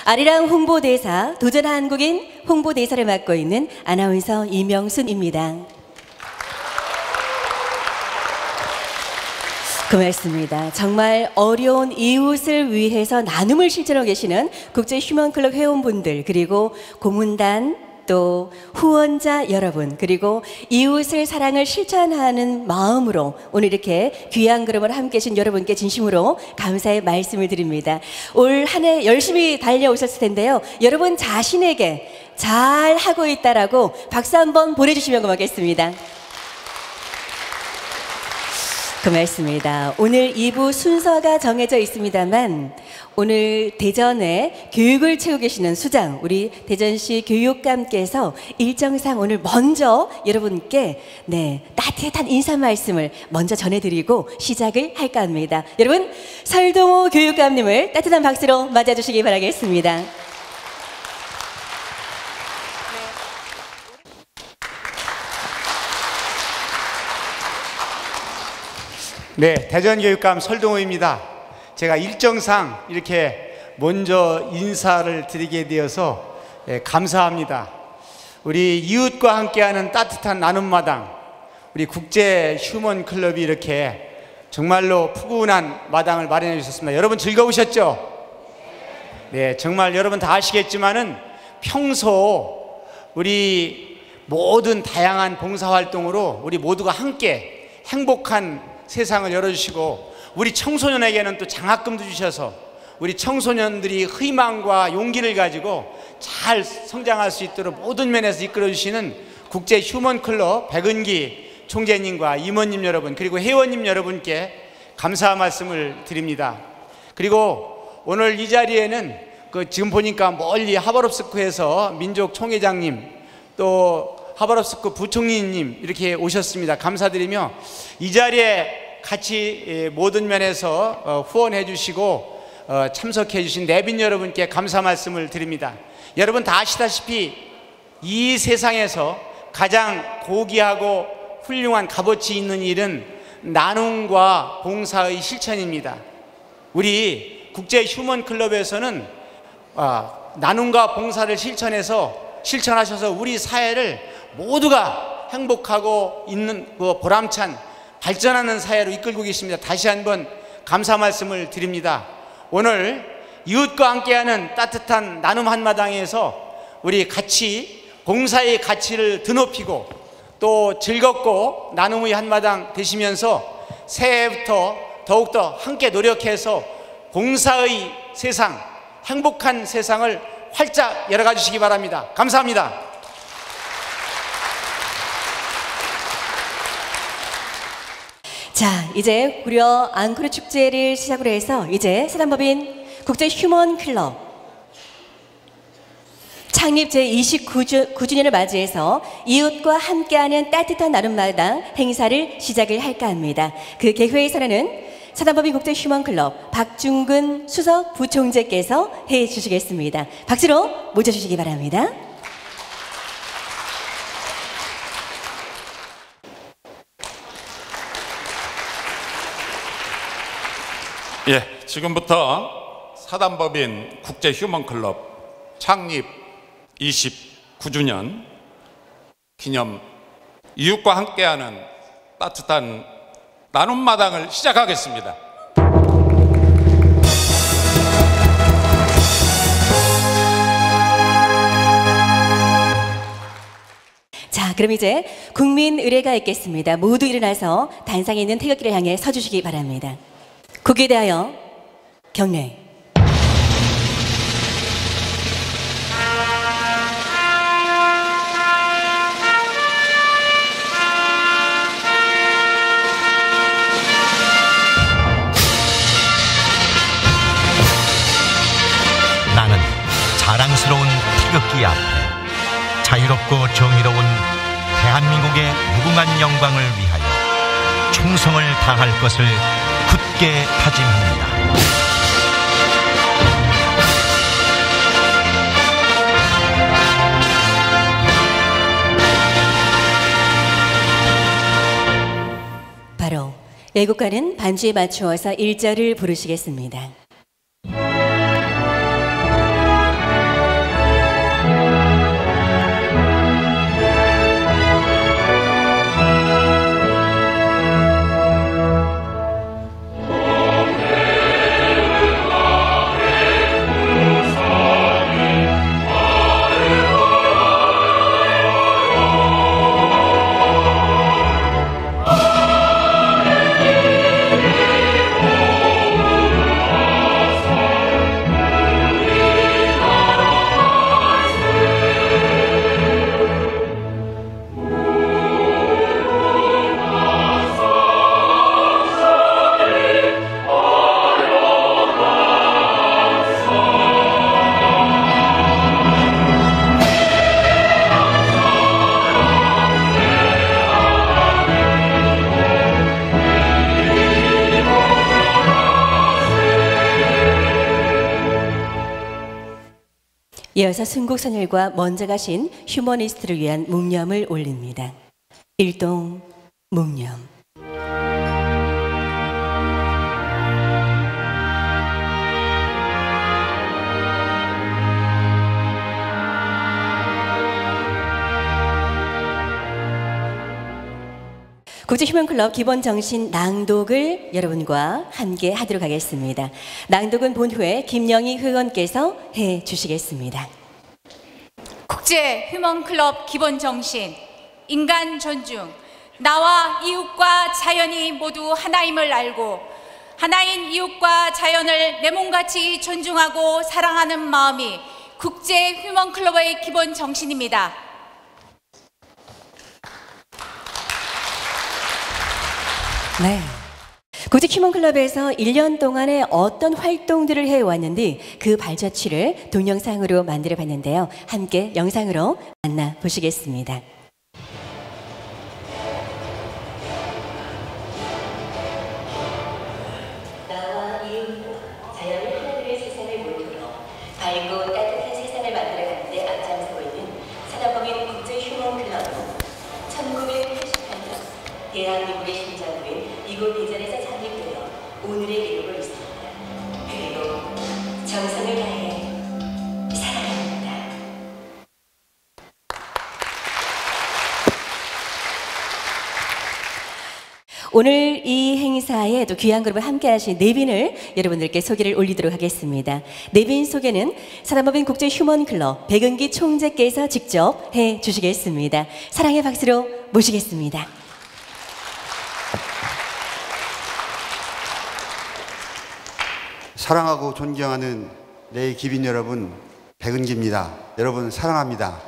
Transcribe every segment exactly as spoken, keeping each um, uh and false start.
아리랑 홍보대사, 도전 한국인 홍보대사를 맡고 있는 아나운서 이명순입니다. 고맙습니다. 정말 어려운 이웃을 위해서 나눔을 실천하고 계시는 국제 휴먼클럽 회원분들, 그리고 고문단, 또 후원자 여러분, 그리고 이웃을 사랑을 실천하는 마음으로 오늘 이렇게 귀한 걸음을 함께 하신 여러분께 진심으로 감사의 말씀을 드립니다. 올 한 해 열심히 달려오셨을 텐데요. 여러분 자신에게 잘 하고 있다라고 박수 한번 보내주시면 고맙겠습니다. 고맙습니다. 오늘 이 부 순서가 정해져 있습니다만 오늘 대전에 교육을 채우고 계시는 수장, 우리 대전시 교육감께서 일정상 오늘 먼저 여러분께 네, 따뜻한 인사 말씀을 먼저 전해드리고 시작을 할까 합니다. 여러분, 설동호 교육감님을 따뜻한 박수로 맞아주시기 바라겠습니다. 네, 대전교육감 설동호입니다. 제가 일정상 이렇게 먼저 인사를 드리게 되어서 예, 감사합니다. 우리 이웃과 함께하는 따뜻한 나눔마당, 우리 국제 휴먼 클럽이 이렇게 정말로 푸근한 마당을 마련해 주셨습니다. 여러분 즐거우셨죠? 네, 정말 여러분 다 아시겠지만은 평소 우리 모든 다양한 봉사활동으로 우리 모두가 함께 행복한 세상을 열어주시고 우리 청소년에게는 또 장학금도 주셔서 우리 청소년들이 희망과 용기를 가지고 잘 성장할 수 있도록 모든 면에서 이끌어주시는 국제 휴먼클럽 백은기 총재님과 임원님 여러분, 그리고 회원님 여러분께 감사 말씀을 드립니다. 그리고 오늘 이 자리에는 그 지금 보니까 멀리 하바롭스크에서 민족 총회장님, 또 하바롭스크 부총리님 이렇게 오셨습니다. 감사드리며 이 자리에 같이 모든 면에서 후원해 주시고 참석해 주신 내빈 여러분께 감사 말씀을 드립니다. 여러분 다 아시다시피 이 세상에서 가장 고귀하고 훌륭한 값어치 있는 일은 나눔과 봉사의 실천입니다. 우리 국제 휴먼 클럽에서는 나눔과 봉사를 실천해서 실천하셔서 우리 사회를 모두가 행복하고 있는 그 보람찬 발전하는 사회로 이끌고 계십니다. 다시 한번 감사 말씀을 드립니다. 오늘 이웃과 함께하는 따뜻한 나눔 한마당에서 우리 같이 봉사의 가치를 드높이고 또 즐겁고 나눔의 한마당 되시면서 새해부터 더욱더 함께 노력해서 봉사의 세상, 행복한 세상을 활짝 열어가 주시기 바랍니다. 감사합니다. 자, 이제 고려 앙코르 축제를 시작으로 해서 이제 사단법인 국제 휴먼 클럽 창립 제이십구 주년을 맞이해서 이웃과 함께하는 따뜻한 나눔마당 행사를 시작을 할까 합니다. 그 개회에서는 사단법인 국제 휴먼 클럽 박중근 수석 부총재께서 해 주시겠습니다. 박수로 모셔주시기 바랍니다. 예, 지금부터 사단법인 국제 휴먼클럽 창립 이십구 주년 기념 이웃과 함께하는 따뜻한 나눔마당을 시작하겠습니다. 자, 그럼 이제 국민 의례가 있겠습니다. 모두 일어나서 단상에 있는 태극기를 향해 서주시기 바랍니다. 국기에 대하여 경례. 나는 자랑스러운 태극기 앞에 자유롭고 정의로운 대한민국의 무궁한 영광을 위하여 충성을 다할 것을 굳게 다짐합니다. 바로 애국가는 반주에 맞추어서 일 절을 부르시겠습니다. 이어서 순국선열과 먼저 가신 휴머니스트를 위한 묵념을 올립니다. 일동 묵념. 국제휴먼클럽 기본 정신 낭독을 여러분과 함께 하도록 하겠습니다. 낭독은 본후에 김영희 회원께서 해 주시겠습니다. 국제휴먼클럽 기본 정신, 인간 존중, 나와 이웃과 자연이 모두 하나임을 알고 하나인 이웃과 자연을 내 몸같이 존중하고 사랑하는 마음이 국제휴먼클럽의 기본 정신입니다. 네. 국제휴먼클럽에서 일 년 동안에 어떤 활동들을 해왔는지 그 발자취를 동영상으로 만들어 봤는데요. 함께 영상으로 만나보시겠습니다. 나와 이웃과 자연을 하나님의 세상을 모토로 밝고 따뜻한 세상을 만들어가는 데 앞장서고 있는 사단법인 국제휴먼클럽은 천구백팔십팔 년 대한민국의 심장부인 이곳 대전에서 창립되어 오늘의 이루고 있습니다. 그리고 정성을 다해 사랑합니다. 오늘 이 행사에 또 귀한 그룹을 함께 하신 내빈을 여러분들께 소개를 올리도록 하겠습니다. 내빈 소개는 사단법인 국제휴먼클럽 백은기 총재께서 직접 해 주시겠습니다. 사랑의 박수로 모시겠습니다. 사랑하고 존경하는 내 기빈 여러분, 백은기입니다. 여러분 사랑합니다.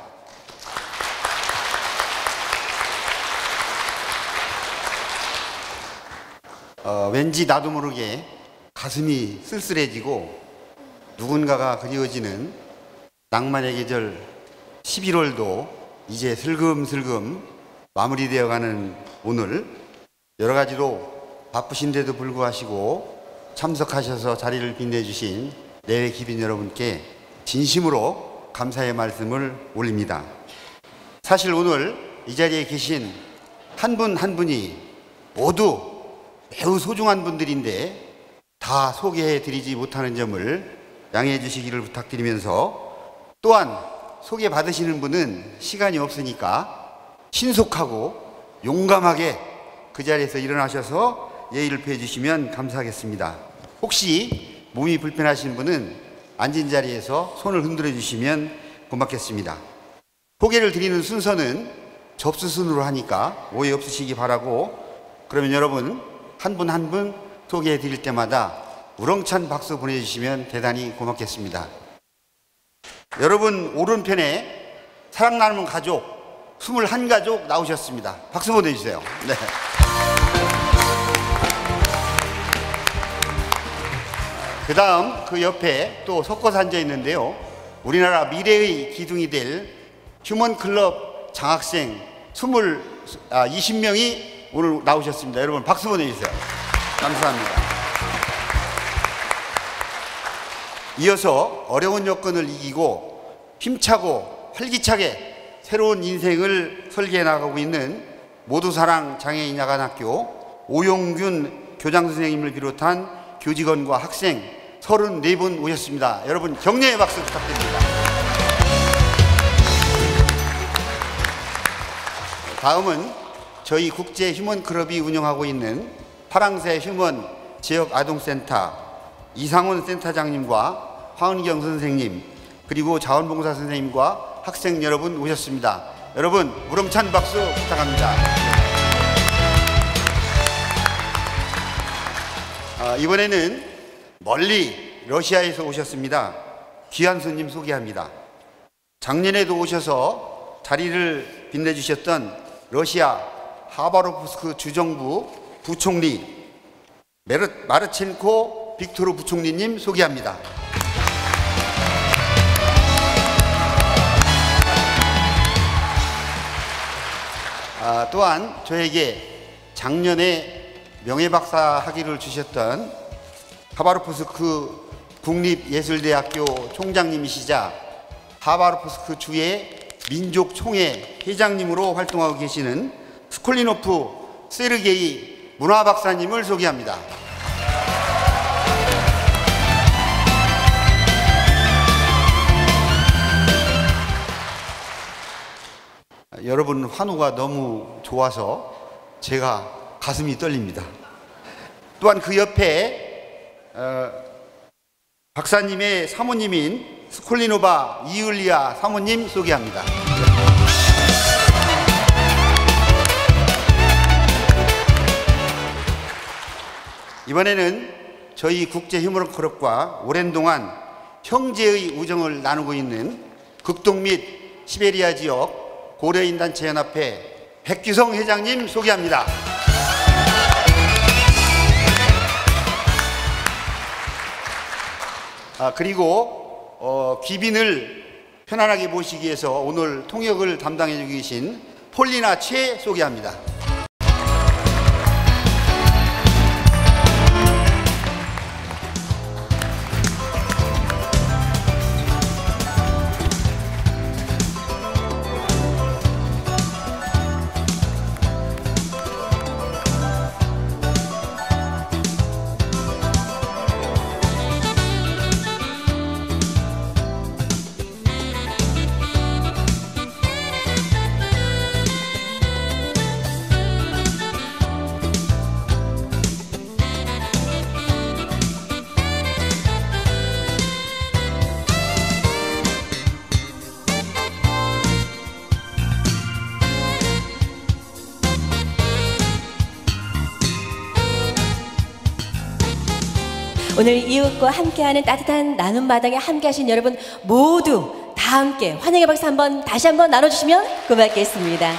어, 왠지 나도 모르게 가슴이 쓸쓸해지고 누군가가 그리워지는 낭만의 계절 십일월도 이제 슬금슬금 마무리되어가는 오늘 여러 가지로 바쁘신데도 불구하시고 참석하셔서 자리를 빛내주신 내외 기빈 여러분께 진심으로 감사의 말씀을 올립니다. 사실 오늘 이 자리에 계신 한 분 한 분이 모두 매우 소중한 분들인데 다 소개해 드리지 못하는 점을 양해해 주시기를 부탁드리면서 또한 소개받으시는 분은 시간이 없으니까 신속하고 용감하게 그 자리에서 일어나셔서 예의를 표해 주시면 감사하겠습니다. 혹시 몸이 불편하신 분은 앉은 자리에서 손을 흔들어 주시면 고맙겠습니다. 소개를 드리는 순서는 접수순으로 하니까 오해 없으시기 바라고, 그러면 여러분 한 분 한 분 소개해 드릴 때마다 우렁찬 박수 보내주시면 대단히 고맙겠습니다. 여러분 오른편에 사랑 나누는 가족 스물한 가족 나오셨습니다. 박수 보내주세요. 네. 그 다음 그 옆에 또 섞어서 앉아 있는데요. 우리나라 미래의 기둥이 될 휴먼클럽 장학생 스물, 아, 이십 명이 오늘 나오셨습니다. 여러분 박수 보내주세요. 감사합니다. 이어서 어려운 여건을 이기고 힘차고 활기차게 새로운 인생을 설계해 나가고 있는 모두사랑 장애인 야간학교 오용균 교장선생님을 비롯한 교직원과 학생 서른네 분 오셨습니다. 여러분 격려의 박수 부탁드립니다. 다음은 저희 국제 휴먼클럽이 운영하고 있는 파랑새 휴먼 지역 아동센터 이상원 센터장님과 황은경 선생님 그리고 자원봉사 선생님과 학생 여러분 오셨습니다. 여러분 우렁찬 박수 부탁합니다. 아, 이번에는 멀리 러시아에서 오셨습니다. 귀한 손님 소개합니다. 작년에도 오셔서 자리를 빛내주셨던 러시아 하바로프스크 주정부 부총리 메르, 마르첸코 빅토르 부총리님 소개합니다. 아, 또한 저에게 작년에 명예박사 학위를 주셨던 하바로프스크 국립예술대학교 총장님이시자 하바르포스크 주의 민족총회 회장님으로 활동하고 계시는 스콜리노프 세르게이 문화박사님을 소개합니다. 여러분 환호가 너무 좋아서 제가 가슴이 떨립니다. 또한 그 옆에 어, 박사님의 사모님인 스콜리노바 이을리아 사모님 소개합니다. 이번에는 저희 국제 휴먼 클럽과 오랜 동안 형제의 우정을 나누고 있는 극동 및 시베리아 지역 고려인단체연합회 백규성 회장님 소개합니다. 아, 그리고 어, 귀빈을 편안하게 모시기 위해서 오늘 통역을 담당해 주고 계신 폴리나 최 소개합니다. 오늘 이웃과 함께하는 따뜻한 나눔 마당에 함께하신 여러분 모두 다 함께 환영의 박수 한번 다시 한번 나눠주시면 고맙겠습니다.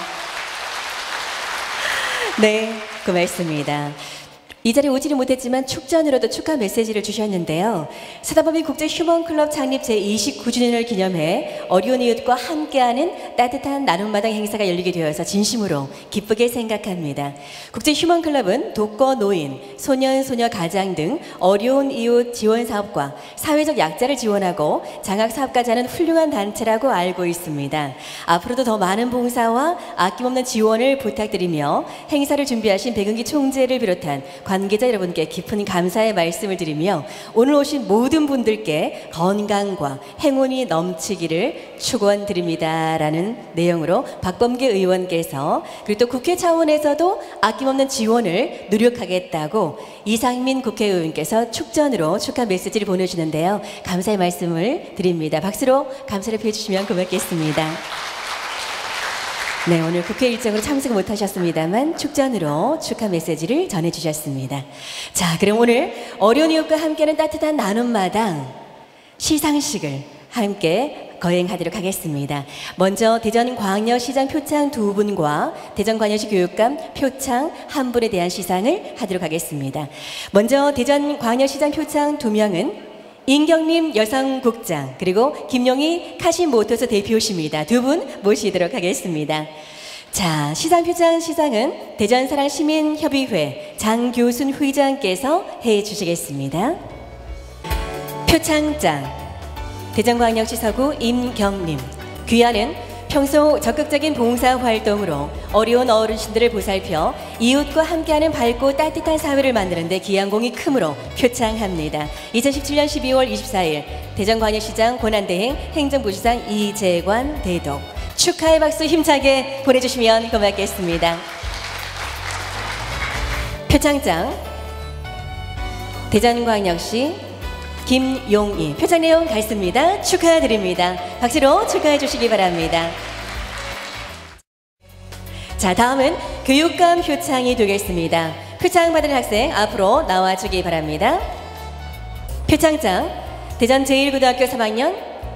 네, 고맙습니다. 이 자리에 오지는 못했지만 축전으로도 축하 메시지를 주셨는데요. 사단법인 국제 휴먼 클럽 창립 제이십구 주년을 기념해 어려운 이웃과 함께하는 따뜻한 나눔마당 행사가 열리게 되어서 진심으로 기쁘게 생각합니다. 국제 휴먼 클럽은 독거 노인, 소년, 소녀, 가장 등 어려운 이웃 지원 사업과 사회적 약자를 지원하고 장학 사업까지 하는 훌륭한 단체라고 알고 있습니다. 앞으로도 더 많은 봉사와 아낌없는 지원을 부탁드리며 행사를 준비하신 백은기 총재를 비롯한 관계자 여러분께 깊은 감사의 말씀을 드리며 오늘 오신 모든 분들께 건강과 행운이 넘치기를 축원드립니다 라는 내용으로 박범계 의원께서 그리고 또 국회 차원에서도 아낌없는 지원을 노력하겠다고 이상민 국회의원께서 축전으로 축하 메시지를 보내주시는데요. 감사의 말씀을 드립니다. 박수로 감사를 표해주시면 고맙겠습니다. 네, 오늘 국회 일정으로 참석 못하셨습니다만 축전으로 축하 메시지를 전해주셨습니다. 자, 그럼 오늘 어려운 이웃과 함께하는 따뜻한 나눔마당 시상식을 함께 거행하도록 하겠습니다. 먼저 대전광역시장 표창 두 분과 대전광역시 교육감 표창 한 분에 대한 시상을 하도록 하겠습니다. 먼저 대전광역시장 표창 두 명은 인경림 여성국장 그리고 김용희 카시모토스 대표십니다. 두 분 모시도록 하겠습니다. 자, 시상표창 시상은 대전사랑시민협의회 장교순 회장께서 해주시겠습니다. 표창장 대전광역시 서구 임경림 귀하는 평소 적극적인 봉사활동으로 어려운 어르신들을 보살펴 이웃과 함께하는 밝고 따뜻한 사회를 만드는 데 기여한 공이 크므로 표창합니다. 이천십칠년 십이월 이십사일 대전광역시장 권한대행 행정부시장 이재관 대독 축하의 박수 힘차게 보내주시면 고맙겠습니다. 표창장 대전광역시 김용희 표창 내용 같습니다. 축하드립니다. 박수로 축하해 주시기 바랍니다. 자, 다음은 교육감 표창이 되겠습니다. 표창 받은 학생 앞으로 나와주기 바랍니다. 표창장 대전 제일고등학교 삼 학년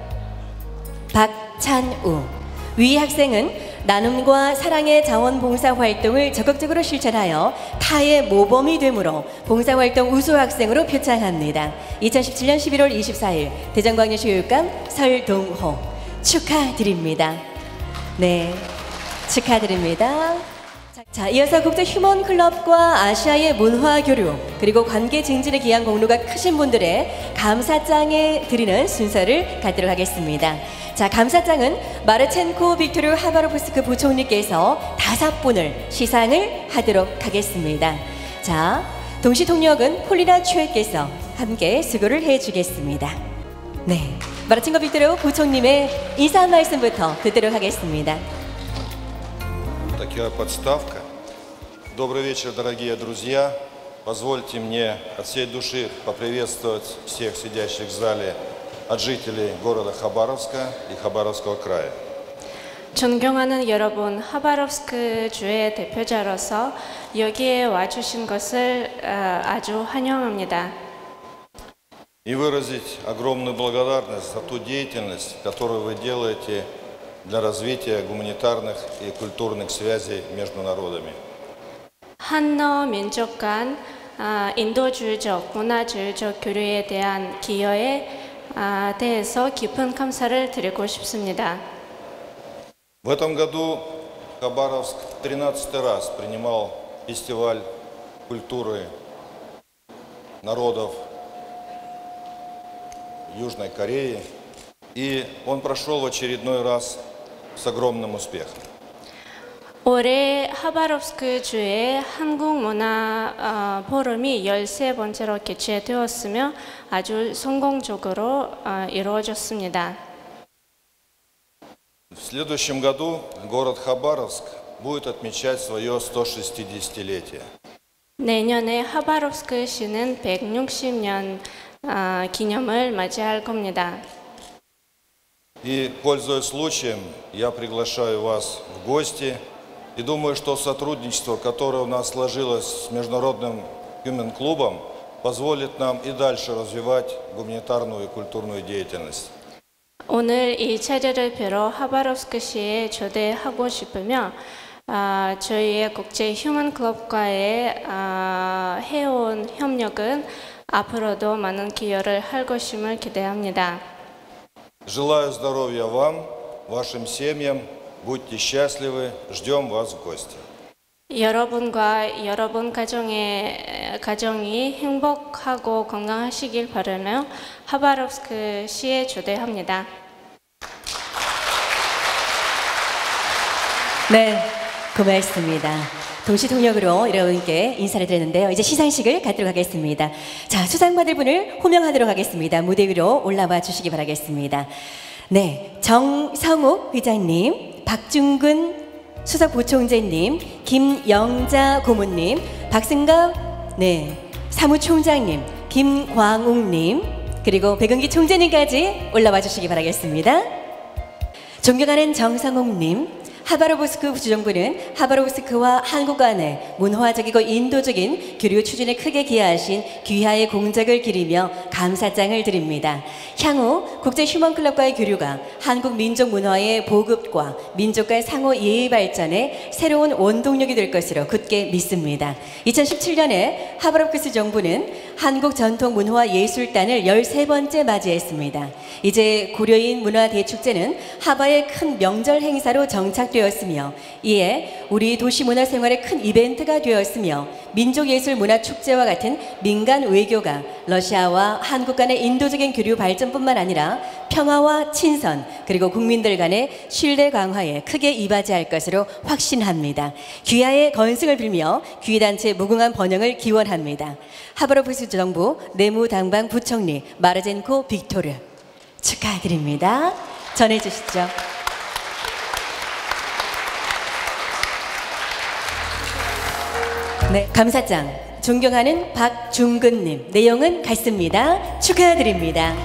박찬우 위 학생은 나눔과 사랑의 자원봉사 활동을 적극적으로 실천하여 타의 모범이 되므로 봉사활동 우수 학생으로 표창합니다. 이천십칠년 십일월 이십사일 대전광역시 교육감 설동호 축하드립니다. 네, 축하드립니다. 자, 이어서 국제 휴먼 클럽과 아시아의 문화 교류 그리고 관계 증진에 기여한 공로가 크신 분들의 감사장에 드리는 순서를 갖도록 하겠습니다. 자, 감사장은 마르첸코 빅토르 하바로브스크 부총리께서 다섯 분을 시상을 하도록 하겠습니다. 자, 동시 통역은 폴리나 추에께서 함께 수고를 해주겠습니다. 네, 마르첸코 빅토르 부총님의 인사 한 말씀부터 듣도록 하겠습니다. Такая подставка. Добрый вечер, дорогие друзья. Позвольте мне от всей души поприветствовать всех сидящих в зале от жителей города Хабаровска и Хабаровского края. 존경하는 여러분, 하바롭스크 주의 대표자로서 여기에 와주신 것을 아주 환영합니다. И выразить огромную благодарность за ту деятельность, которую вы делаете для развития гуманитарных и культурных связей между народами. 한너 민족 간 인도주의적, 문화주의적 교류에 대한 기여에 대해서 깊은 감사를 드리고 싶습니다. В этом году Хабаровск тринадцатый раз принимал фестиваль культуры народов Южной Кореи, и он прошел в очередной раз с огромным успехом. 올해 하바롭스크 주의 한국 문화 어, 포럼이 열세 번째로 개최되었으며 아주 성공적으로 어, 이루어졌습니다. В следующем году город Хабаровск будет отмечать свое сто шестидесятилетие. 내년에 하바롭스크 시는 백육십 년 어, 기념을 맞이할 겁니다. И, пользуясь случаем, я приглашаю вас в гости. И думаю, что сотрудничество, которое у нас сложилось с Международным Human-клубом, позволит нам и дальше развивать гуманитарную и культурную деятельность. 오늘 이 자리를 빌어 하바롭스크시에 초대하고 싶으며 아, 저희의 국제 휴먼 클럽과의 아, 해온 협력은 앞으로도 많은 기여를 할 것임을 기대합니다. Желаю здоровья вам, вашим семьям. Будьте счастливы, ждем вас в гости. 여러분과 여러분 가정의 가정이 행복하고 건강하시길 바라며 하바롭스크 시에 초대합니다. 네, 고맙습니다. 동시 통역으로 여러분께 인사를 드렸는데요. 이제 시상식을 갖도록 하겠습니다. 자, 수상받을 분을 호명하도록 하겠습니다. 무대 위로 올라와 주시기 바라겠습니다. 네, 정성욱 회장님, 박중근 수석부총재님, 김영자 고문님, 박승갑 네, 사무총장님, 김광욱님, 그리고 백은기 총재님까지 올라와 주시기 바라겠습니다. 존경하는 정성욱님, 하바로브스크 주정부는 하바로브스크와 한국 간의 문화적이고 인도적인 교류 추진에 크게 기여하신 귀하의 공적을 기리며 감사장을 드립니다. 향후 국제 휴먼클럽과의 교류가 한국 민족 문화의 보급과 민족 간 상호 예의 발전에 새로운 원동력이 될 것으로 굳게 믿습니다. 이천십칠 년에 하바로브스크 정부는 한국 전통문화예술단을 열세 번째 맞이했습니다. 이제 고려인 문화대축제는 하바의 큰 명절 행사로 정착되었으며 이에 우리 도시문화생활의 큰 이벤트가 되었으며 민족예술문화축제와 같은 민간 외교가 러시아와 한국 간의 인도적인 교류 발전뿐만 아니라 평화와 친선 그리고 국민들 간의 신뢰 강화에 크게 이바지할 것으로 확신합니다. 귀하의 건승을 빌며 귀단체 무궁한 번영을 기원합니다. 하바로브스크 정부 내무당방 부총리 마르첸코 빅토르 축하드립니다. 전해주시죠. 네, 감사장 존경하는 박중근님, 내용은 같습니다. 축하드립니다.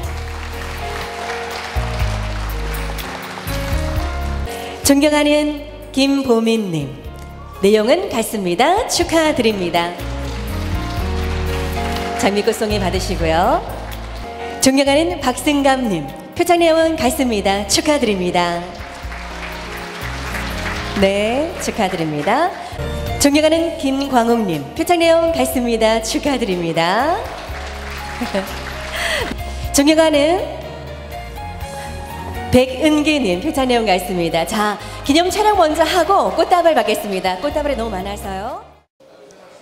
존경하는 김보민님, 내용은 같습니다. 축하드립니다. 장미꽃송이 받으시고요. 존경하는 박승감님, 표창 내용은 같습니다. 축하드립니다. 네, 축하드립니다. 존경하는 김광욱님, 표창 내용 같습니다. 축하드립니다. 존경하는 백은기님, 표창 내용 같습니다. 자, 기념 촬영 먼저 하고 꽃다발 받겠습니다. 꽃다발이 너무 많아서요.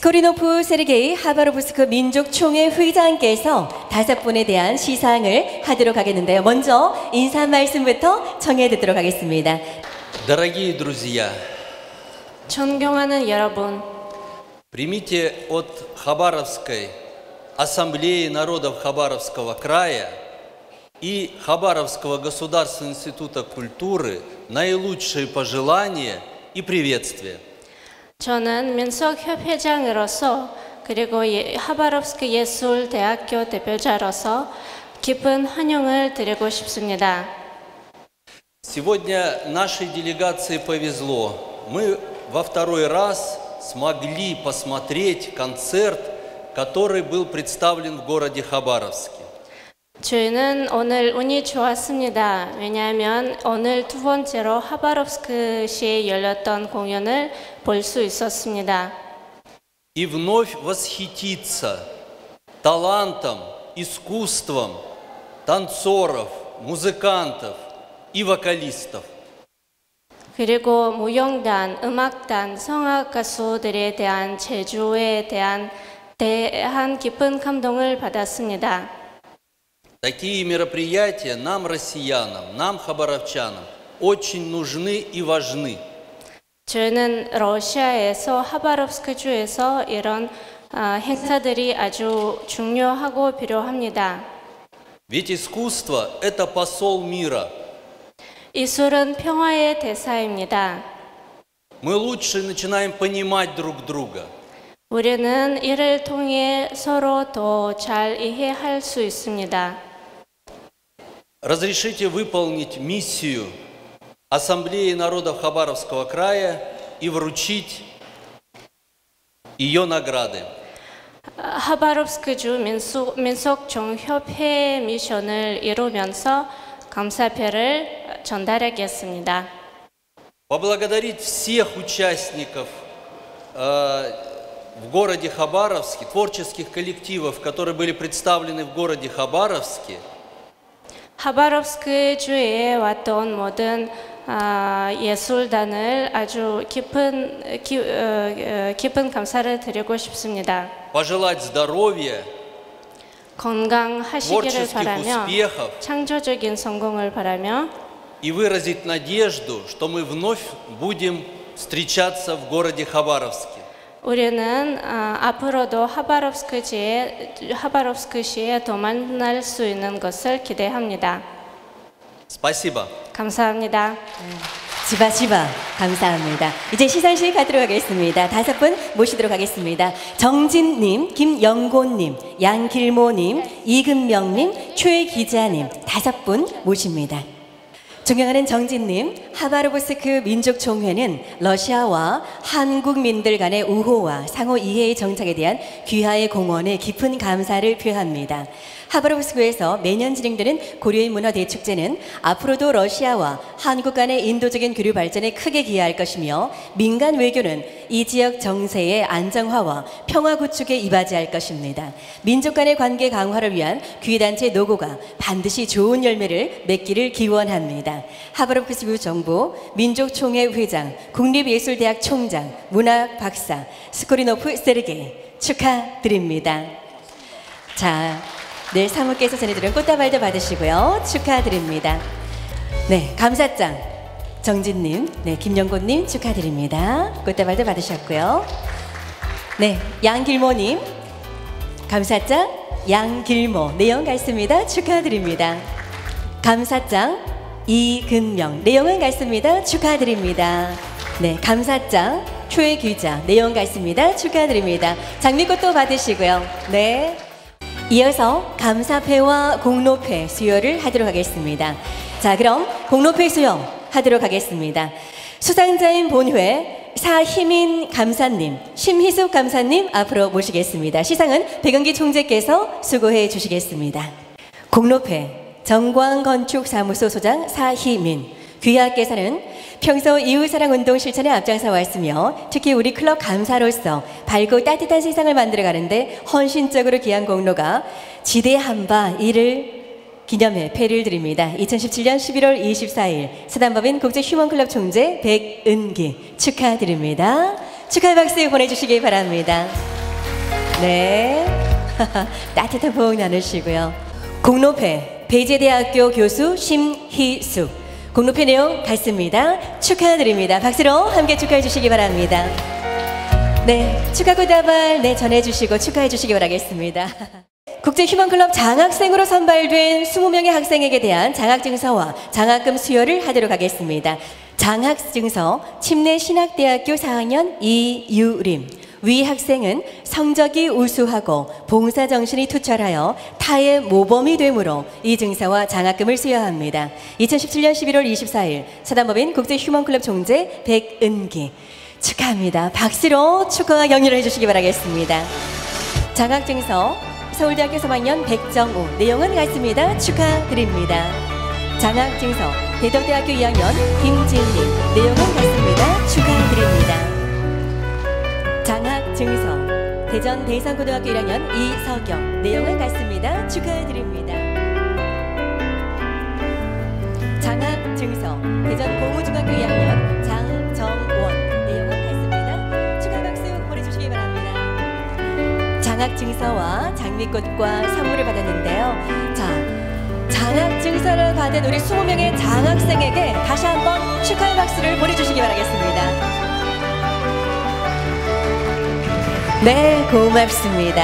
스코리노프 세르게이 하바로브스크 민족총회 회장께서 다섯 분에 대한 시상을 하도록 하겠는데요. 먼저 인사 말씀부터 청해 듣도록 하겠습니다. Дорогие друзья, 존경하는 여러분, примите от Хабаровской ассамблеи народов Хабаровского края и Хабаровского государственного института культуры наилучшие пожелания и приветствия. 저는 민속협회장으로서 그리고 예, 하바롭스크 예술대학교 대표자로서 깊은 환영을 드리고 싶습니다. Сегодня нашей делегации повезло. Мы во второй раз смогли посмотреть концерт, который был представлен в городе Хабаровске. 저희는 오늘 운이 좋았습니다. 왜냐하면 오늘 두 번째로 하바롭스크시에 열렸던 공연을 볼 수 있었습니다. И вновь восхититься талантом, искусством танцоров, музыкантов и вокалистов. 그리고 무용단, 음악단, 성악 가수들에 대한 제주에 대한 대한 깊은 감동을 받았습니다. Такие мероприятия нам, россиянам, нам, хабаровчанам, очень нужны и важны. 저희는 러시아에서 하바롭스크주에서 이런 어, 행사들이 아주 중요하고 필요합니다. Ведь искусство – это посол мира. 예술은 평화의 대사입니다. Мы лучше начинаем понимать друг друга. 우리는 이를 통해 서로 더 잘 이해할 수 있습니다. Разрешите выполнить миссию Ассамблеи народов Хабаровского края и вручить ее награды. 하바롭스크주 민속, 민속종협회 미션을 이루면서 감사패를 전달하겠습니다. Поблагодарить всех участников э, в городе Хабаровске, творческих коллективов, которые были представлены в городе Хабаровске. 하바롭스크주에 왔던 모든 아, 예술단을 아주 깊은 기, 어, 어, 깊은 감사를 드리고 싶습니다. Пожелать здоровья, 건강하시기를 творческих 바라며 успехов 창조적인 성공을 바라며 и выразить надежду, что мы вновь будем встречаться в городе Хабаровске. 우리는 아, 앞으로도 하바롭스크시에 하바롭스크시에 더 만날 수 있는 것을 기대합니다. Спасибо. 감사합니다. 지바지바 감사합니다. 이제 시상식 가도록 하겠습니다. 다섯 분 모시도록 하겠습니다. 정진님, 김영곤님, 양길모님, 이금명님, 최기자님 다섯 분 모십니다. 존경하는 정진님, 하바로브스크 민족총회는 러시아와 한국민들 간의 우호와 상호 이해의 정착에 대한 귀하의 공헌에 깊은 감사를 표합니다. 하바로브스크에서 매년 진행되는 고려의 문화 대축제는 앞으로도 러시아와 한국 간의 인도적인 교류 발전에 크게 기여할 것이며 민간 외교는 이 지역 정세의 안정화와 평화 구축에 이바지할 것입니다. 민족 간의 관계 강화를 위한 귀단체 노고가 반드시 좋은 열매를 맺기를 기원합니다. 하바롭스크 정부 민족총회 회장, 국립예술대학 총장, 문학 박사 스코리노프 세르게이 축하드립니다. 자, 네, 사모께서 전해드린 꽃다발도 받으시고요. 축하드립니다. 네, 감사장 정진님, 네, 김영곤님 축하드립니다. 꽃다발도 받으셨고요. 네, 양길모님 감사장 양길모 내용 같습니다. 축하드립니다. 감사장 이근명 내용은 같습니다. 축하드립니다. 네, 감사장 최기자 내용 같습니다. 축하드립니다. 장미꽃도 받으시고요. 네. 이어서 감사패와 공로패 수여를 하도록 하겠습니다. 자, 그럼 공로패 수여 하도록 하겠습니다. 수상자인 본회 사희민 감사님, 심희숙 감사님 앞으로 모시겠습니다. 시상은 백은기 총재께서 수고해 주시겠습니다. 공로패 정광건축사무소 소장 사희민, 귀하께서는 평소 이웃사랑운동 실천에 앞장서 왔으며 특히 우리 클럽 감사로서 밝고 따뜻한 세상을 만들어가는데 헌신적으로 기한 공로가 지대한 바 이를 기념해 패를 드립니다. 이천십칠 년 십일월 이십사일 사단법인 국제휴먼클럽 총재 백은기 축하드립니다. 축하의 박수 보내주시기 바랍니다. 네. 따뜻한 포옹 나누시고요. 공로패 배재대학교 교수 심희숙. 공로패 내용 같습니다. 축하드립니다. 박수로 함께 축하해 주시기 바랍니다. 네, 축하 고다발 네 전해주시고 축하해 주시기 바라겠습니다. 국제 휴먼클럽 장학생으로 선발된 이십 명의 학생에게 대한 장학증서와 장학금 수여를 하도록 하겠습니다. 장학증서 침례신학대학교 사 학년 이유림. 위 학생은 성적이 우수하고 봉사정신이 투철하여 타의 모범이 되므로 이 증서와 장학금을 수여합니다. 이천십칠 년 십일월 이십사일 사단법인 국제 휴먼클럽 총재 백은기. 축하합니다. 박수로 축하와 격려를 해주시기 바라겠습니다. 장학증서 서울대학교 삼 학년 백정우. 내용은 같습니다. 축하드립니다. 장학증서 대덕대학교 이 학년 김진님. 내용은 같습니다. 축하드립니다. 장학증서 대전 대상고등학교 일 학년 이석영. 내용은 같습니다. 축하드립니다. 장학증서 대전 공우중학교 이 학년 장정원. 내용은 같습니다. 축하 박수 보내주시기 바랍니다. 장학증서와 장미꽃과 선물을 받았는데요. 자, 장학증서를 받은 우리 이십 명의 장학생에게 다시 한번 축하의 박수를 보내주시기 바라겠습니다. 네, 고맙습니다.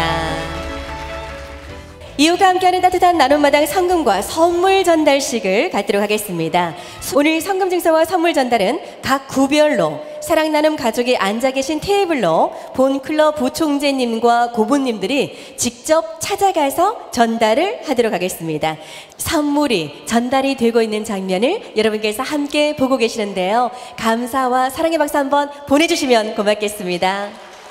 이웃과 함께하는 따뜻한 나눔마당 성금과 선물 전달식을 갖도록 하겠습니다. 오늘 성금 증서와 선물 전달은 각 구별로 사랑 나눔 가족이 앉아 계신 테이블로 본 클럽 부총재님과 고부님들이 직접 찾아가서 전달을 하도록 하겠습니다. 선물이 전달이 되고 있는 장면을 여러분께서 함께 보고 계시는데요. 감사와 사랑의 박수 한번 보내주시면 고맙겠습니다.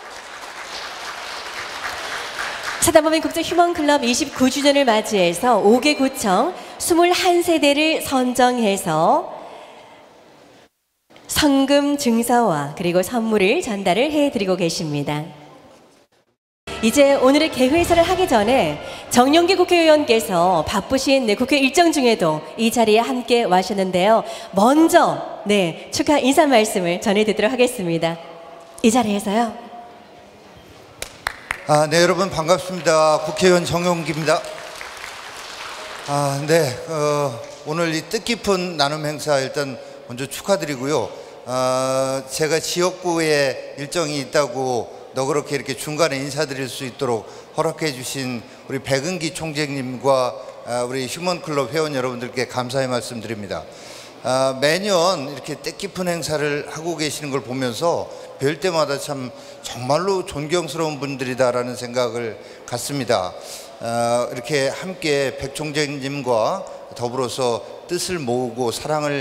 사단법인 국제 휴먼클럽 이십구 주년을 맞이해서 오 개 구청 이십일 세대를 선정해서 성금 증서와 그리고 선물을 전달을 해드리고 계십니다. 이제 오늘의 개회사를 하기 전에 정용기 국회의원께서 바쁘신 네, 국회 일정 중에도 이 자리에 함께 와셨는데요. 먼저 네, 축하 인사 말씀을 전해드리도록 하겠습니다. 이 자리에서요. 아, 네, 여러분 반갑습니다. 국회의원 정용기입니다. 아, 네, 어, 오늘 이 뜻깊은 나눔 행사 일단 먼저 축하드리고요. 아, 제가 지역구에 일정이 있다고 너그럽게 이렇게 중간에 인사드릴 수 있도록 허락해 주신 우리 백은기 총재님과 아, 우리 휴먼클럽 회원 여러분들께 감사의 말씀드립니다. 아, 매년 이렇게 뜻깊은 행사를 하고 계시는 걸 보면서 뵐 때마다 참 정말로 존경스러운 분들이다라는 생각을 갖습니다. 어, 이렇게 함께 백 총재님과 더불어서 뜻을 모으고 사랑을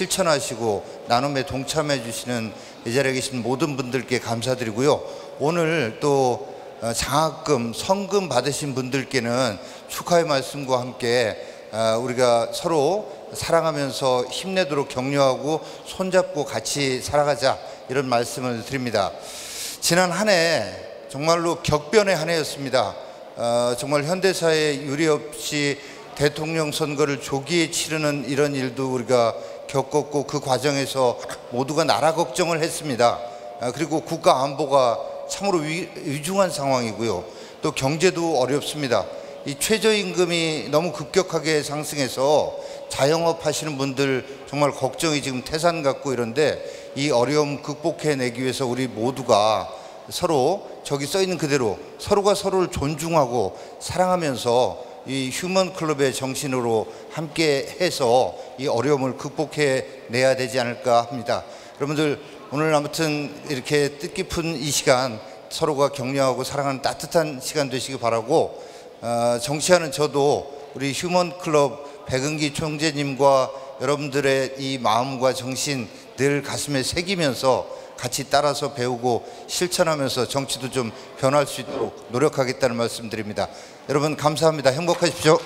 실천하시고 나눔에 동참해 주시는 이 자리에 계신 모든 분들께 감사드리고요. 오늘 또 장학금, 성금 받으신 분들께는 축하의 말씀과 함께 우리가 서로 사랑하면서 힘내도록 격려하고 손잡고 같이 살아가자, 이런 말씀을 드립니다. 지난 한 해 정말로 격변의 한 해였습니다. 어, 정말 현대사에 유례 없이 대통령 선거를 조기에 치르는 이런 일도 우리가 겪었고 그 과정에서 모두가 나라 걱정을 했습니다. 어, 그리고 국가 안보가 참으로 위, 위중한 상황이고요. 또 경제도 어렵습니다. 이 최저임금이 너무 급격하게 상승해서 자영업 하시는 분들 정말 걱정이 지금 태산 같고 이런데 이 어려움 극복해내기 위해서 우리 모두가 서로 저기 써있는 그대로 서로가 서로를 존중하고 사랑하면서 이 휴먼클럽의 정신으로 함께 해서 이 어려움을 극복해내야 되지 않을까 합니다. 여러분들 오늘 아무튼 이렇게 뜻깊은 이 시간 서로가 격려하고 사랑하는 따뜻한 시간 되시기 바라고, 어, 정치하는 저도 우리 휴먼클럽 백은기 총재님과 여러분들의 이 마음과 정신 늘 가슴에 새기면서 같이 따라서 배우고 실천하면서 정치도 좀 변할 수 있도록 노력하겠다는 말씀드립니다. 여러분 감사합니다. 행복하십시오.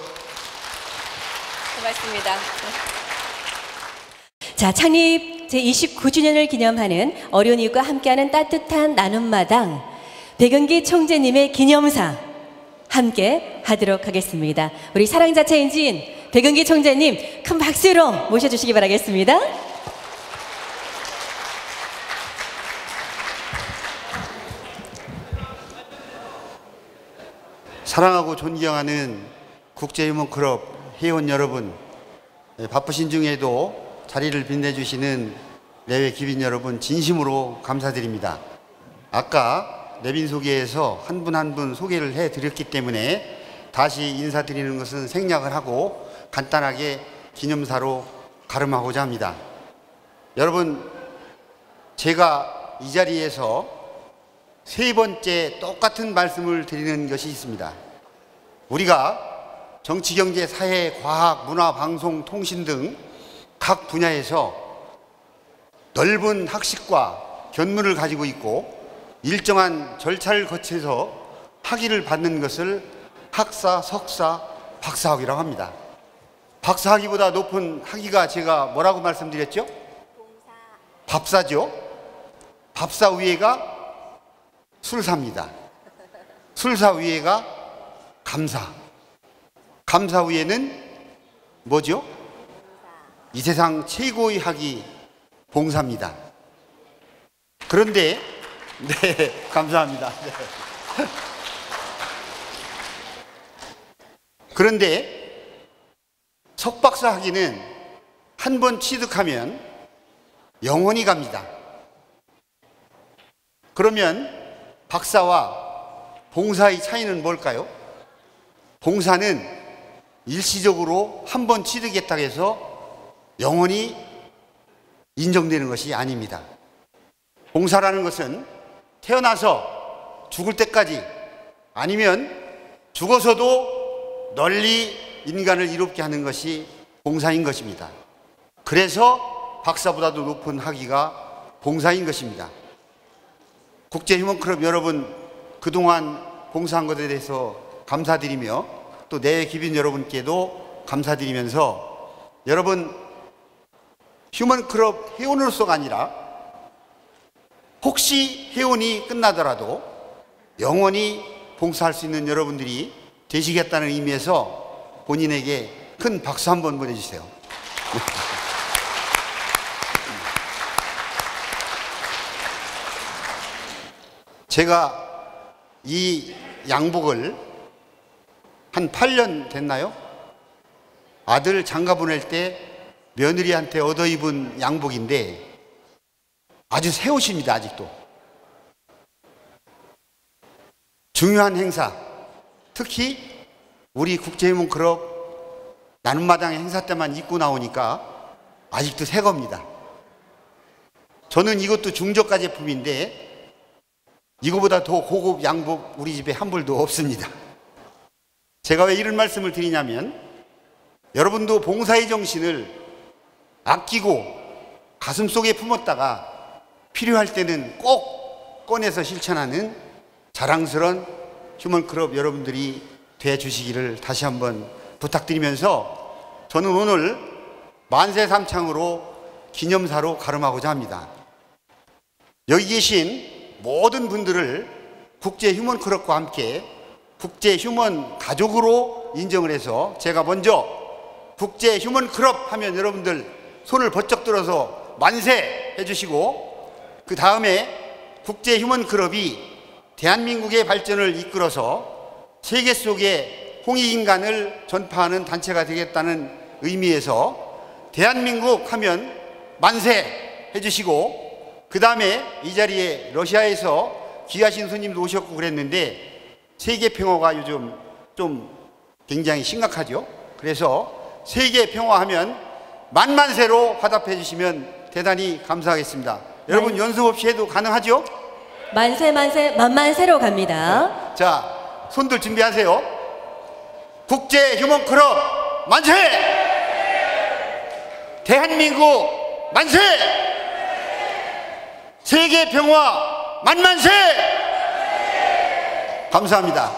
고맙습니다. 자, 창립 제이십구 주년을 기념하는 어려운 이웃과 함께하는 따뜻한 나눔마당 백은기 총재님의 기념사 함께 하도록 하겠습니다. 우리 사랑자체 엔진 백은기 총재님 큰 박수로 모셔주시기 바라겠습니다. 사랑하고 존경하는 국제휴먼클럽 회원 여러분, 바쁘신 중에도 자리를 빛내주시는 내외 귀빈 여러분 진심으로 감사드립니다. 아까 내빈 소개에서 한 분 한 분 소개를 해드렸기 때문에 다시 인사드리는 것은 생략을 하고 간단하게 기념사로 가름하고자 합니다. 여러분, 제가 이 자리에서 세 번째 똑같은 말씀을 드리는 것이 있습니다. 우리가 정치, 경제, 사회, 과학, 문화, 방송, 통신 등 각 분야에서 넓은 학식과 견문을 가지고 있고 일정한 절차를 거쳐서 학위를 받는 것을 학사, 석사, 박사학위라고 합니다. 박사학위보다 높은 학위가 제가 뭐라고 말씀드렸죠? 밥사죠. 밥사 위에가 술사입니다. 술사 위에가 감사. 감사 위에는 뭐죠? 이 세상 최고의 학위 봉사입니다. 그런데 네, 감사합니다. 네. 그런데 석박사 학위는 한 번 취득하면 영원히 갑니다. 그러면 박사와 봉사의 차이는 뭘까요? 봉사는 일시적으로 한 번 취득했다고 해서 영원히 인정되는 것이 아닙니다. 봉사라는 것은 태어나서 죽을 때까지 아니면 죽어서도 널리 인간을 이롭게 하는 것이 봉사인 것입니다. 그래서 박사보다도 높은 학위가 봉사인 것입니다. 국제휴먼클럽 여러분, 그동안 봉사한 것에 대해서 감사드리며 또 내외 귀빈 여러분께도 감사드리면서 여러분, 휴먼클럽 회원으로서가 아니라 혹시 회원이 끝나더라도 영원히 봉사할 수 있는 여러분들이 되시겠다는 의미에서 본인에게 큰 박수 한번 보내주세요. 제가 이 양복을 한 팔 년 됐나요? 아들 장가 보낼 때 며느리한테 얻어 입은 양복인데 아주 새 옷입니다. 아직도. 중요한 행사, 특히 우리 국제휴먼클럽 나눔마당의 행사 때만 입고 나오니까 아직도 새 겁니다. 저는 이것도 중저가 제품인데 이거보다 더 고급 양복 우리 집에 한 벌도 없습니다. 제가 왜 이런 말씀을 드리냐면 여러분도 봉사의 정신을 아끼고 가슴속에 품었다가 필요할 때는 꼭 꺼내서 실천하는 자랑스러운 휴먼클럽 여러분들이 되어주시기를 다시 한번 부탁드리면서 저는 오늘 만세 삼창으로 기념사로 가름하고자 합니다. 여기 계신 모든 분들을 국제 휴먼클럽과 함께 국제 휴먼 가족으로 인정을 해서 제가 먼저 국제 휴먼클럽 하면 여러분들 손을 번쩍 들어서 만세 해주시고, 그 다음에 국제 휴먼클럽이 대한민국의 발전을 이끌어서 세계 속에 홍익인간을 전파하는 단체가 되겠다는 의미에서 대한민국 하면 만세 해주시고, 그 다음에 이 자리에 러시아에서 귀하신 손님도 오셨고 그랬는데 세계 평화가 요즘 좀 굉장히 심각하죠. 그래서 세계 평화 하면 만만세로 화답해 주시면 대단히 감사하겠습니다. 여러분 연습 없이 해도 가능하죠? 만세 만세 만만세로 갑니다. 네. 자, 손들 준비하세요. 국제 휴먼클럽 만세! 대한민국 만세! 세계 평화 만만세! 감사합니다.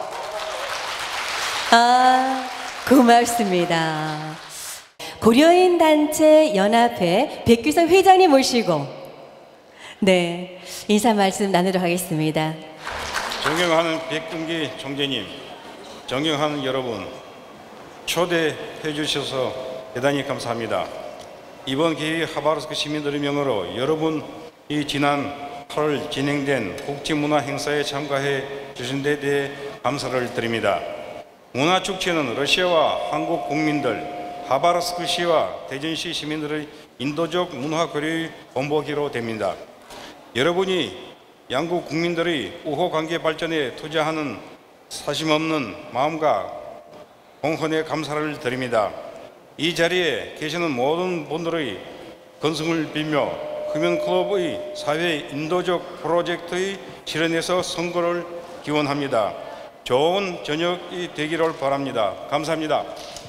아, 고맙습니다. 고려인 단체 연합회 백규성 회장님 모시고 네, 인사 말씀 나누도록 하겠습니다. 존경하는 백금기 총재님, 존경하는 여러분, 초대해 주셔서 대단히 감사합니다. 이번 기회에 하바rovsk 시민들의 명으로 여러분 이 지난 팔월 진행된 국제문화 행사에 참가해 주신 데 대해 감사를 드립니다. 문화축제는 러시아와 한국 국민들, 하바rov스크시와 대전시 시민들의 인도적 문화 교류의 본보기로 됩니다. 여러분이 양국 국민들의 우호 관계 발전에 투자하는 사심없는 마음과 공헌에 감사를 드립니다. 이 자리에 계시는 모든 분들의 건승을 빌며 휴먼클럽의 사회 인도적 프로젝트의 실현에서 성과를 기원합니다. 좋은 저녁이 되기를 바랍니다. 감사합니다.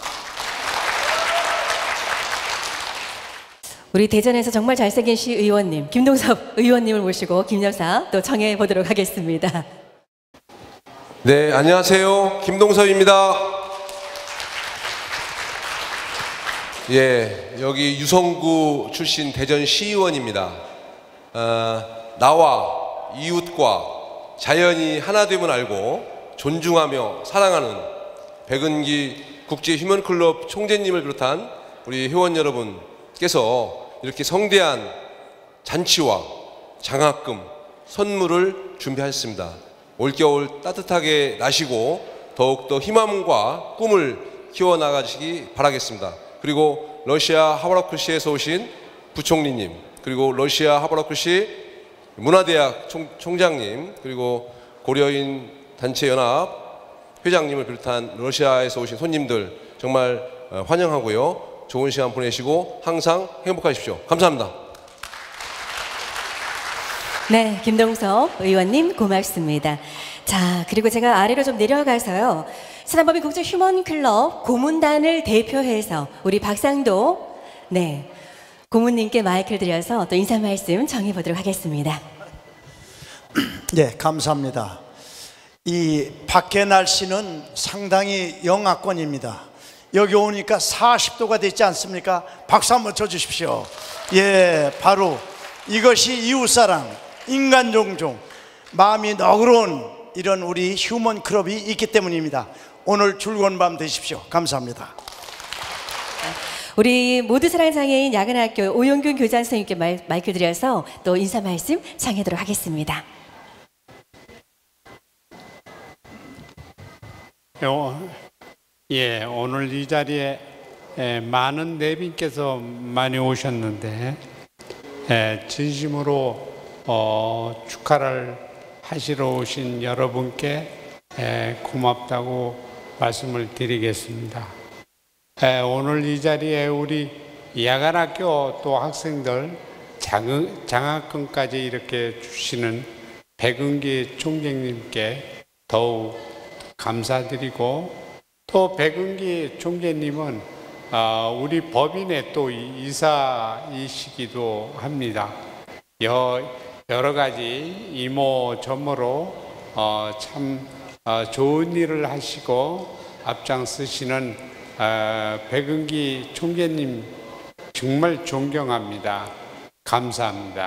우리 대전에서 정말 잘생긴 시의원님 김동섭 의원님을 모시고 김여사 또 청해 보도록 하겠습니다. 네, 안녕하세요. 김동섭입니다. 예, 여기 유성구 출신 대전 시의원입니다. 어, 나와 이웃과 자연이 하나 됨을 알고 존중하며 사랑하는 백은기 국제 휴먼클럽 총재님을 비롯한 우리 회원 여러분께서 이렇게 성대한 잔치와 장학금, 선물을 준비하셨습니다. 올겨울 따뜻하게 나시고 더욱더 희망과 꿈을 키워나가시기 바라겠습니다. 그리고 러시아 하바rov스크시에서 오신 부총리님, 그리고 러시아 하바rov스크시 문화대학 총, 총장님, 그리고 고려인 단체연합 회장님을 비롯한 러시아에서 오신 손님들 정말 환영하고요. 좋은 시간 보내시고 항상 행복하십시오. 감사합니다. 네, 김동섭 의원님 고맙습니다. 자, 그리고 제가 아래로 좀 내려가서요. 사단법인 국제 휴먼클럽 고문단을 대표해서 우리 박상도 네 고문님께 마이크를 드려서 또 인사 말씀 전해 보도록 하겠습니다. 네, 감사합니다. 이 밖의 날씨는 상당히 영하권입니다. 여기 오니까 사십 도가 됐지 않습니까? 박수 한번 쳐주십시오. 예, 바로 이것이 이웃사랑, 인간 존중, 마음이 너그러운 이런 우리 휴먼클럽이 있기 때문입니다. 오늘 즐거운 밤 되십시오. 감사합니다. 우리 모두 사랑 장애인 야간학교 오용균 교장 선생님께 말, 마이크 드려서 또 인사 말씀 청하도록 하겠습니다. 예, 오늘 이 자리에 예, 많은 내빈께서 많이 오셨는데 예, 진심으로 어, 축하를 하시러 오신 여러분께 예, 고맙다고 말씀을 드리겠습니다. 예, 오늘 이 자리에 우리 야간학교 또 학생들 장학, 장학금까지 이렇게 주시는 백은기 총재님께 더욱 감사드리고 또 백은기 총재님은 우리 법인의 또 이사이시기도 합니다. 여러 가지 이모저모로 참 좋은 일을 하시고 앞장서시는 백은기 총재님 정말 존경합니다. 감사합니다.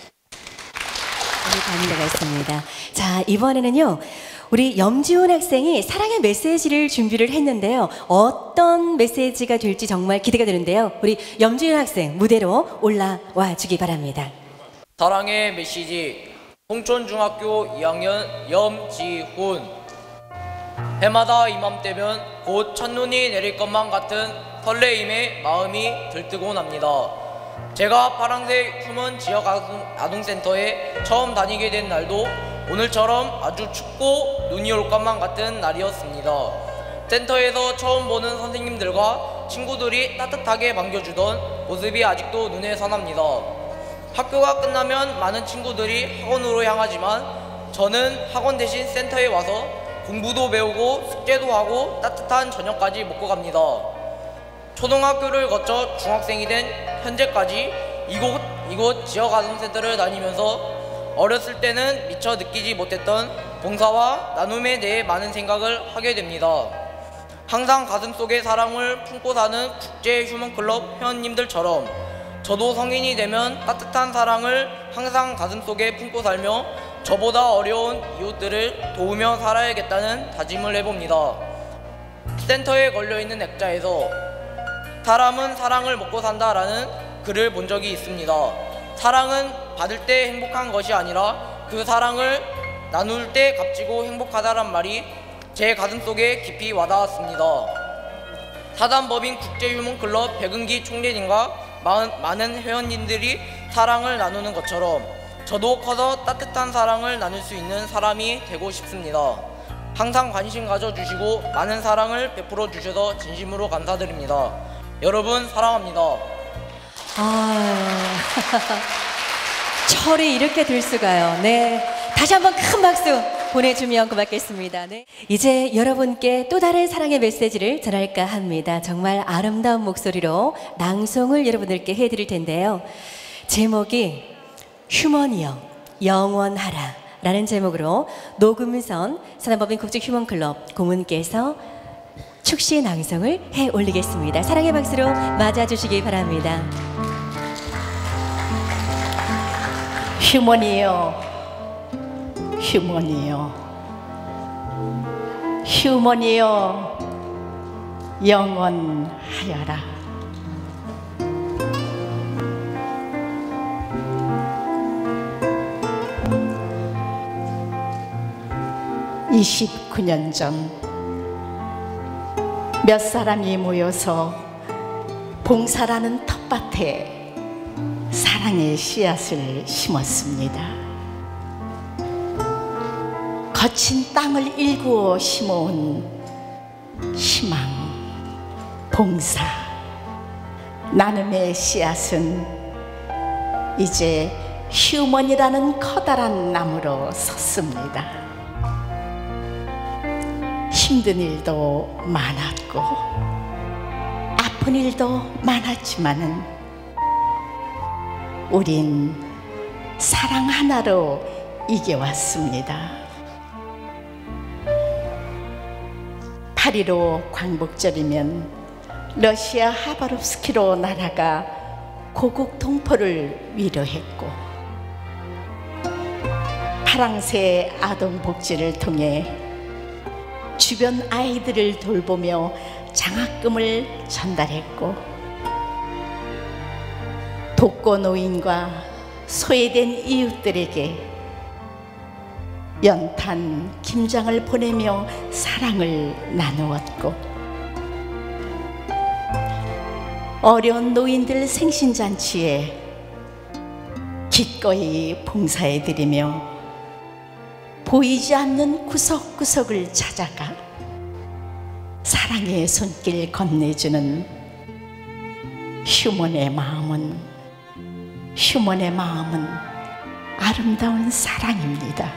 감사가 있습니다. 자, 이번에는요. 우리 염지훈 학생이 사랑의 메시지를 준비를 했는데요. 어떤 메시지가 될지 정말 기대가 되는데요. 우리 염지훈 학생 무대로 올라와 주기 바랍니다. 사랑의 메시지, 홍천중학교 이 학년 염지훈. 해마다 이맘때면 곧 첫눈이 내릴 것만 같은 설레임에 마음이 들뜨곤 합니다. 제가 파랑새 휴먼 지역 아동센터에 처음 다니게 된 날도 오늘처럼 아주 춥고 눈이 올 것만 같은 날이었습니다. 센터에서 처음 보는 선생님들과 친구들이 따뜻하게 반겨주던 모습이 아직도 눈에 선합니다. 학교가 끝나면 많은 친구들이 학원으로 향하지만 저는 학원 대신 센터에 와서 공부도 배우고 숙제도 하고 따뜻한 저녁까지 먹고 갑니다. 초등학교를 거쳐 중학생이 된 현재까지 이곳, 이곳 지역 아동센터를 다니면서 어렸을 때는 미처 느끼지 못했던 봉사와 나눔에 대해 많은 생각을 하게 됩니다. 항상 가슴속에 사랑을 품고 사는 국제 휴먼클럽 회원님들처럼 저도 성인이 되면 따뜻한 사랑을 항상 가슴속에 품고 살며 저보다 어려운 이웃들을 도우며 살아야겠다는 다짐을 해봅니다. 센터에 걸려있는 액자에서 사람은 사랑을 먹고 산다라는 글을 본 적이 있습니다. 사랑은 받을 때 행복한 것이 아니라 그 사랑을 나눌 때 값지고 행복하다란 말이 제 가슴속에 깊이 와닿았습니다. 사단법인 국제휴먼클럽 백은기 총재님과 많은 회원님들이 사랑을 나누는 것처럼 저도 커서 따뜻한 사랑을 나눌 수 있는 사람이 되고 싶습니다. 항상 관심 가져주시고 많은 사랑을 베풀어 주셔서 진심으로 감사드립니다. 여러분 사랑합니다. 아, 철이 이렇게 들 수가요. 네, 다시 한번 큰 박수 보내주면 고맙겠습니다. 네. 이제 여러분께 또 다른 사랑의 메시지를 전할까 합니다. 정말 아름다운 목소리로 낭송을 여러분들께 해드릴 텐데요. 제목이 휴먼이여 영원하라 라는 제목으로 노금선 사단법인 국제휴먼클럽 고문께서 축시 낭송을 해 올리겠습니다. 사랑의 박수로 맞아주시기 바랍니다. 휴먼이여 휴먼이여 휴먼이여 영원하여라. 이십구 년 전 몇 사람이 모여서 봉사라는 텃밭에 사랑의 씨앗을 심었습니다. 거친 땅을 일구어 심어온 희망, 봉사, 나눔의 씨앗은 이제 휴먼이라는 커다란 나무로 섰습니다. 힘든 일도 많았고 아픈 일도 많았지만은 우린 사랑 하나로 이겨왔습니다. 팔일오 광복절이면 러시아 하바롭스키로 날아가 고국 동포를 위로했고 파랑새 아동복지를 통해 주변 아이들을 돌보며 장학금을 전달했고 독거노인과 소외된 이웃들에게 연탄, 김장을 보내며 사랑을 나누었고 어려운 노인들 생신잔치에 기꺼이 봉사해드리며 보이지 않는 구석구석을 찾아가 사랑의 손길 건네주는 휴먼의 마음은 휴먼의 마음은 아름다운 사랑입니다.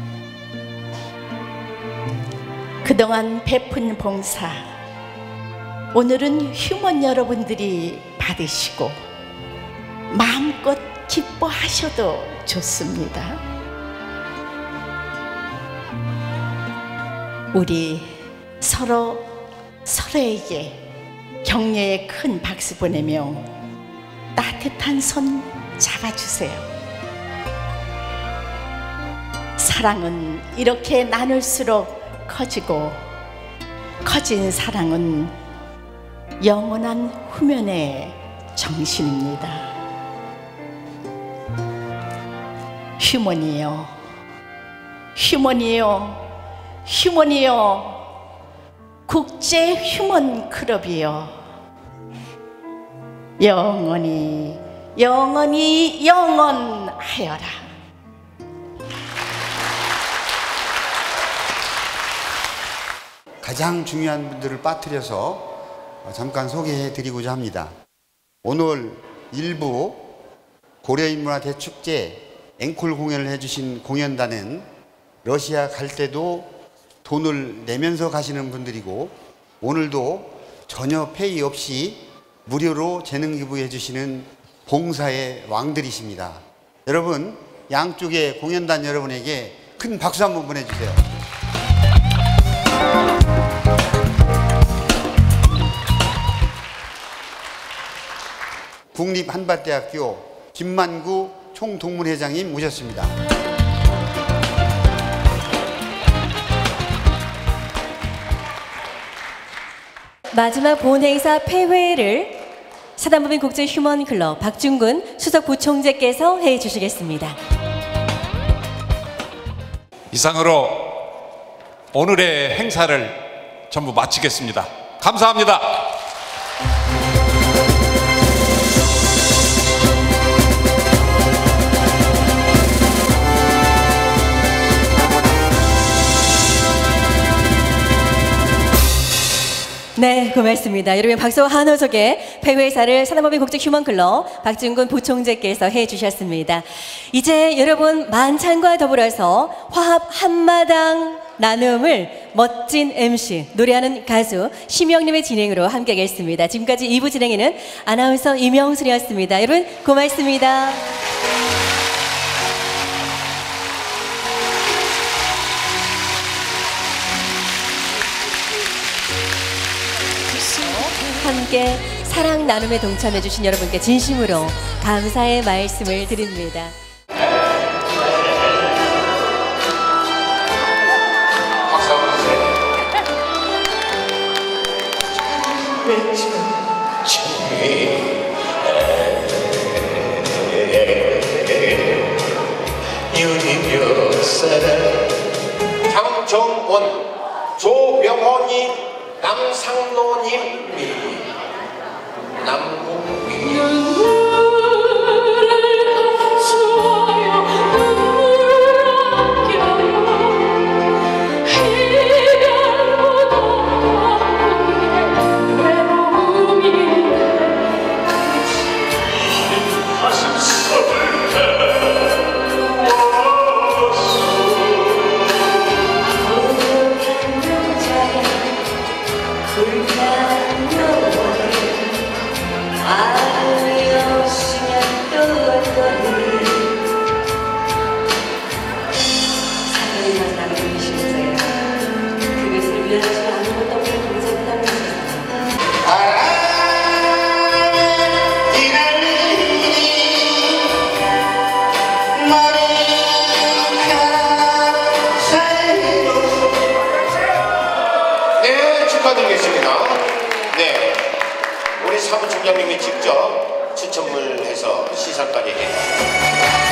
그동안 베푼 봉사 오늘은 휴먼 여러분들이 받으시고 마음껏 기뻐하셔도 좋습니다. 우리 서로 서로에게 격려의 큰 박수 보내며 따뜻한 손 잡아주세요. 사랑은 이렇게 나눌수록 커지고 커진 사랑은 영원한 후면의 정신입니다. 휴먼이요, 휴먼이요, 휴먼이요, 국제 휴먼 클럽이요, 영원히 영원히 영원하여라. 가장 중요한 분들을 빠뜨려서 잠깐 소개해 드리고자 합니다. 오늘 일부 고려인문화대축제 앵콜 공연을 해주신 공연단은 러시아 갈 때도 돈을 내면서 가시는 분들이고 오늘도 전혀 페이 없이 무료로 재능 기부해 주시는 봉사의 왕들이십니다. 여러분, 양쪽의 공연단 여러분에게 큰 박수 한번 보내주세요. 국립한밭대학교 김만구 총동문회장님 모셨습니다. 마지막 본행사 폐회를 사단법인 국제휴먼클럽 박중근 수석부총재께서 해주시겠습니다. 이상으로 오늘의 행사를 전부 마치겠습니다. 감사합니다. 네, 고맙습니다. 여러분 박수와 한호석의 폐회사를 사단법인 국제 휴먼클럽 박준근 부총재께서 해주셨습니다. 이제 여러분 만찬과 더불어서 화합 한마당 나눔을 멋진 엠씨, 노래하는 가수 심영님의 진행으로 함께하겠습니다. 지금까지 이 부 진행에는 아나운서 임영순이었습니다. 여러분 고맙습니다. 함께 사랑 나눔에 동참해 주신 여러분께 진심으로 감사의 말씀을 드립니다. 장정원, 조명호님, 남상로님, 남궁민 사무총장님이 직접 추첨을 해서 시상까지 해주셨습니다.